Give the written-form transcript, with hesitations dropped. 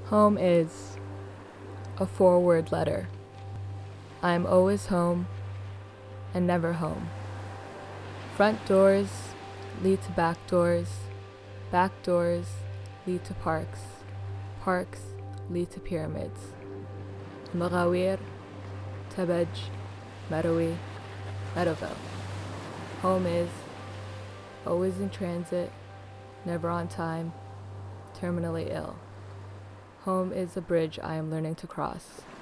Home is a four-word letter. I am always home and never home. Front doors lead to back doors lead to parks lead to pyramids. Magawir, Tabej, Merowi, Meadowville. Home is always in transit, never on time, terminally ill. Home is a bridge I am learning to cross.